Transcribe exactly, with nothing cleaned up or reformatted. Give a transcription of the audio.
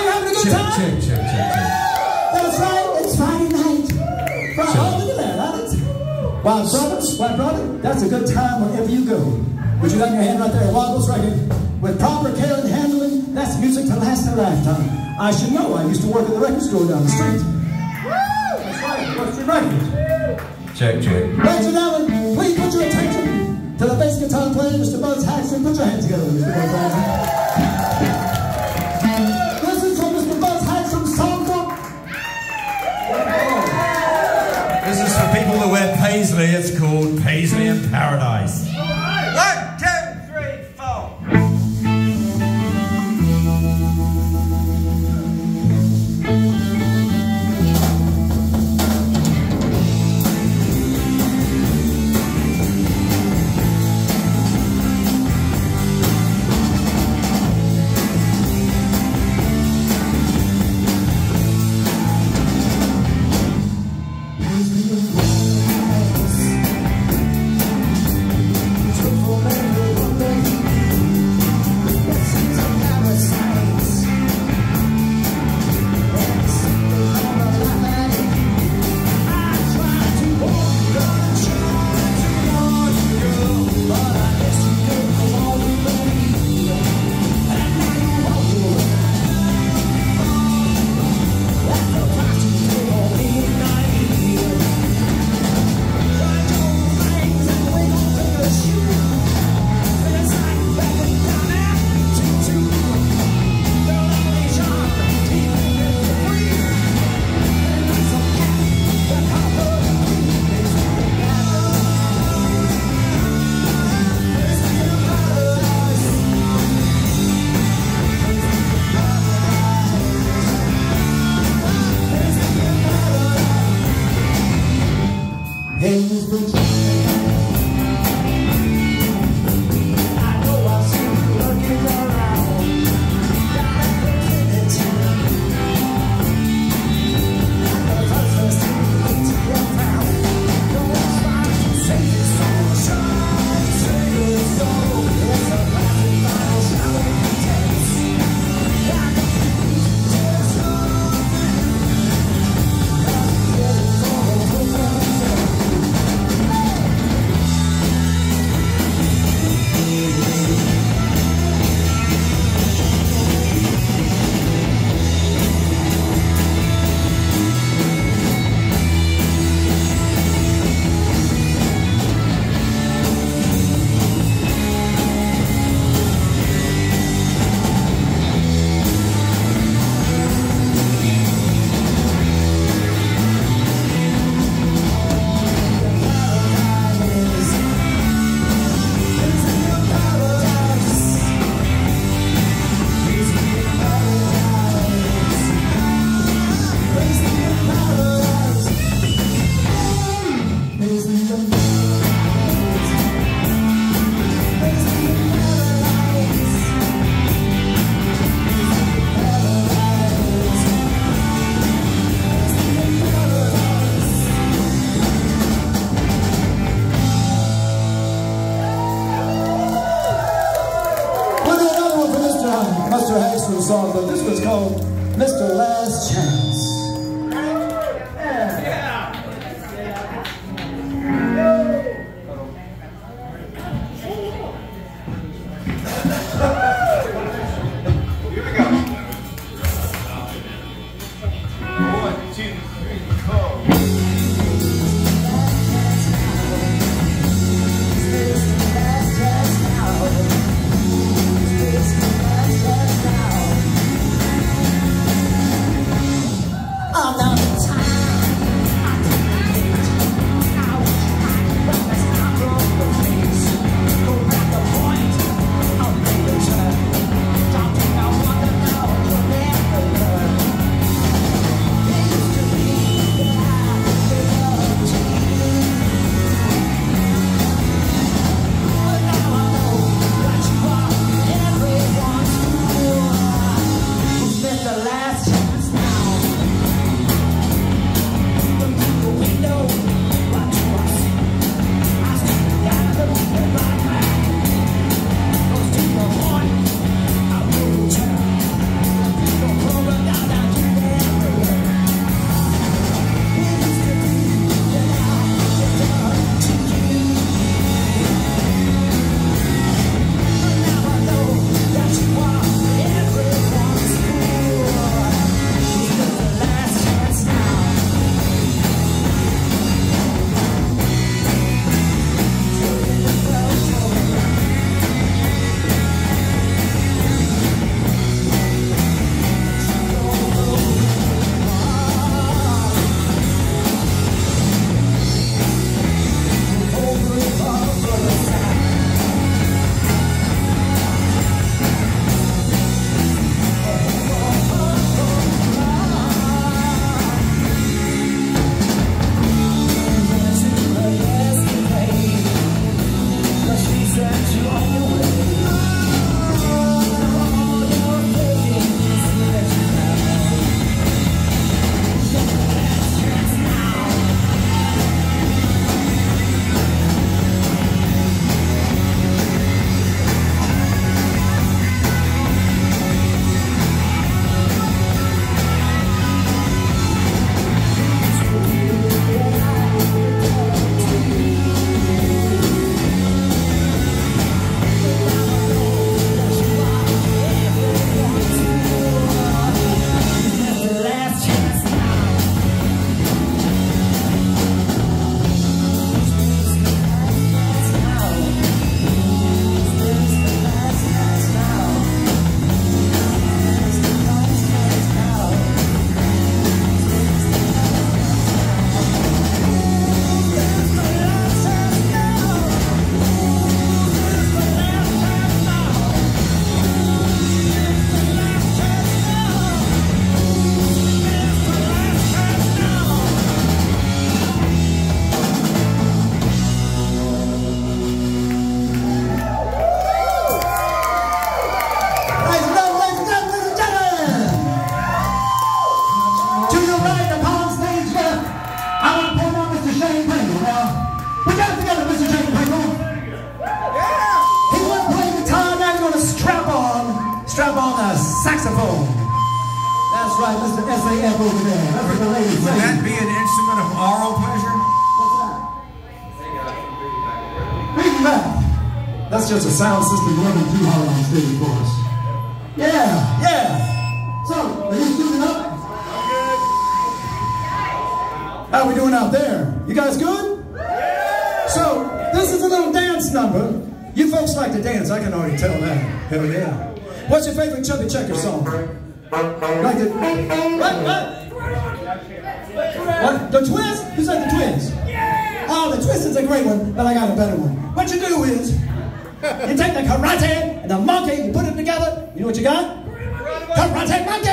you having a good check, time? Check, check, check, check. That's right, it's Friday night. Friday, oh, look at that. That's, wow, brothers, my brother, that's a good time wherever you go. Would you like your hand right there? It wobbles right here. With proper care and handling, that's music to last a lifetime. I should know. I used to work at the record store down the street. Woo! That's right, West Street Records. Check, check. Ladies and gentlemen, please put your attention to the bass guitar player, Mister Buzz Haxton. Put your hands together, Mister Buzz Haxton. Listen to Mister Buzz Haxton's song book. This is for people that wear paisley. It's called Paisley in Paradise. One, two, three, four. Mister Haxton's song, but this was called Mister Last Chance. Here we go. One, two, three, four. That's right, Mister S A F over there. That's what the lady Would said. that be an instrument of oral pleasure? What's that? Feedback. That's just a sound system running too hard on stage for us. Yeah, yeah. So, are you tuning up? How we doing out there? You guys good? So, this is a little dance number. You folks like to dance, I can already tell that. Hell yeah. What's your favorite Chubby Checker song? Like the, what, what? What? The Twist? Who said the Twist? Oh, the Twist is a great one, but I got a better one. What you do is, you take the karate and the monkey, you put them together, you know what you got? Karate monkey!